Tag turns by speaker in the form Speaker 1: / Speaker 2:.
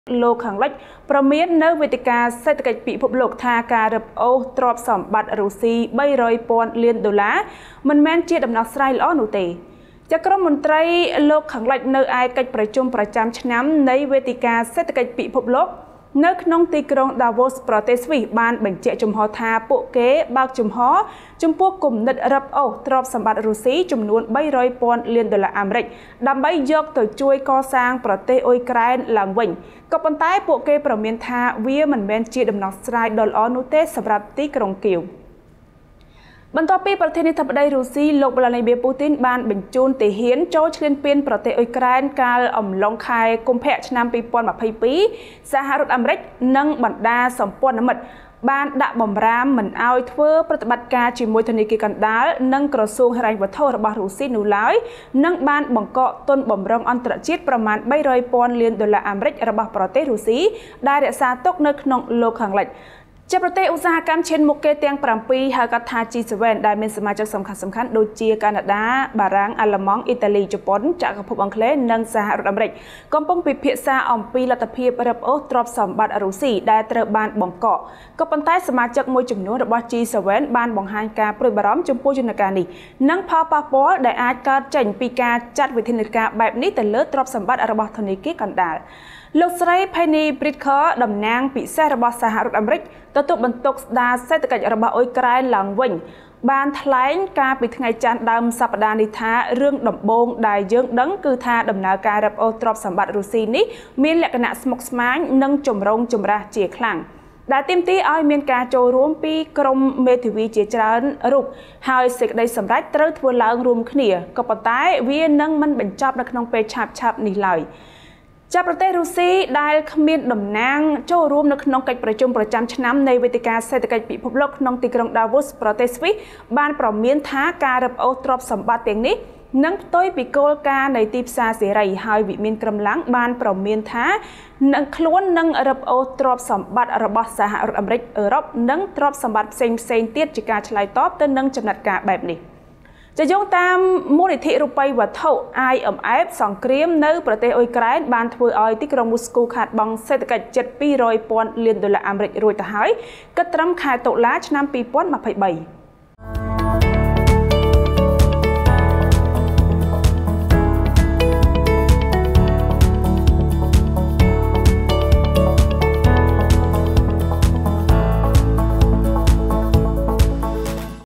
Speaker 1: លោកខាងលិចប្រមាននៅវេទិកាសេដ្ឋកិច្ចពិភពលោកថាការរឹបអូសទ្រព្យសម្បត្តិរុស្ស៊ី300,000 លានដុល្លារមិនមែនជាដំណោះស្រាយល្អនោះទេចក្រមន្ត្រីលោកខាងលិចនៅឯកិច្ចប្រជុំប្រចាំឆ្នាំនៃវេទិកាសេដ្ឋកិច្ចពិភពលោកនៅក្នុងទីក្រុង Davos ប្រទេសស្វីសបានបញ្ជាក់ចំហថាពួកគេបើកចំហចំពោះគំនិតរឹបអូសទ្រព្យសម្បត្តិរុស្ស៊ីចំនួន300,000 លានដុល្លារអាមេរិកដើម្បីយកទៅជួយកសាងប្រទេសអ៊ុយក្រែនឡើងវិញក៏ប៉ុន្តែពួកគេប្រមានថាវាមិនមែនជាដំណោះស្រាយដ៏ល្អនោះទេសម្រាប់ទីក្រុងគៀវបន្ទាប់ពីប្រធានាធិបតីរុស្ស៊ីលោកវ្លាឌីមៀពូទីនបានបញ្ជូនទាហានចូលឈ្លានពានប្រទេសអ៊ុយក្រែនកាលអំឡុងខែកុម្ភៈឆ្នាំ2022សហរដ្ឋអាមេរិកនិងបណ្ដាសម្ព័ន្ធមិត្តបានដាក់បម្រាមមិនឲ្យធ្វើប្រតិបត្តិការជាមួយធនាគារកណ្ដាលនិងក្រសួងហិរញ្ញវត្ថុរបស់រុស្ស៊ីនោះឡើយនិងបានបង្កកទុនបម្រុងអន្តរជាតិប្រមាណ300,000 លានដុល្លារអាមេរិករបស់ប្រទេសរុស្ស៊ីដែលរក្សាទុកនៅក្នុងលោកខាងលិចជាប្រទេសឧស្សាហកម្មឈានមុខគេទាំង7ហៅកាត់ថា G7 ដែលមានសមាជិកសំខាន់ៗដូចជាកាណាដា បារាំង អាល្លឺម៉ង់ អ៊ីតាលី ជប៉ុន ចក្រភពអង់គ្លេសនិងសហរដ្ឋអាមេរិកកំពុងពិភាក្សាអំពីលទ្ធភាពរឹបអូសទ្រព្យសម្បត្តិរុស្ស៊ីដែលត្រូវបានបង្កកក៏ប៉ុន្តែសមាជិកមួយចំនួនរបស់ G7 បានបង្ហាញការព្រួយបារម្ភចំពោះយន្តការនេះនិងផលប៉ះពាល់ដែលអាចកើតចេញពីការចាត់វិធានការបែបនេះទៅលើទ្រព្យសម្បត្តិរបស់ធនាគារកណ្ដាលលោកស្រី Penny Pritzker តំណាងពិសេសរបស់សហរដ្ឋអាមេរិកទទួលបន្ទុកស្ដារសេដ្ឋកិច្ចរបស់អ៊ុយក្រែនឡើងវិញបានថ្លែងការពីថ្ងៃច័ន្ទដើមសប្តាហ៍នេះថារឿងដំបូងដែលយើងដឹងគឺថាដំណើរការរឹបអូសទ្រព្យសម្បត្តិរុស្ស៊ីនេះមានលក្ខណៈស្មុគស្មាញនិងចម្រូងចម្រាសជាខ្លាំងដែលទាមទារឲ្យមានការចូលរួមពីក្រុមមេធាវីជាច្រើនរូបហើយសេចក្តីសម្រេចត្រូវធ្វើឡើងរួមគ្នាក៏ប៉ុន្តែវានឹងមិនបញ្ចប់នៅក្នុងពេលឆាប់ៗនេះឡើយចាប់ប្រទេសរុស្ស៊ីដែលគ្មានតំណាងចូលរួមនៅក្នុងកិច្ចប្រជុំប្រចាំឆ្នាំនៃវេទិកាសេដ្ឋកិច្ចពិភពលោកក្នុងទីក្រុង Davos ប្រទេសស្វីសបានប្រមានថាការរឹបអូសទ្រព្យសម្បត្តិទាំងនេះនឹងផ្ទុយពីគោលការណ៍នៃទីផ្សារសេរីហើយវិមានក្រំឡាំងបានប្រមានថានឹងខ្លួននឹងរឹបអូសទ្រព្យសម្បត្តិរបស់សហរដ្ឋអាមេរិកអឺរ៉ុបនិងទ្រព្យសម្បត្តិផ្សេងៗទៀតជាការឆ្លើយតបទៅនឹងចំណាត់ការបែបនេះជាយោងតាមមូលនិធិរូបិយវត្ថុ IMF សង្គ្រាមនៅប្រទេសអ៊ុយក្រែនបានធ្វើឲ្យទីក្រុងមូស្គូខាតបង់សេដ្ឋកិច្ចជិត200,000 លានដុល្លារអាមេរិករួចទៅហើយគិតត្រឹមខែតុលាឆ្នាំ2023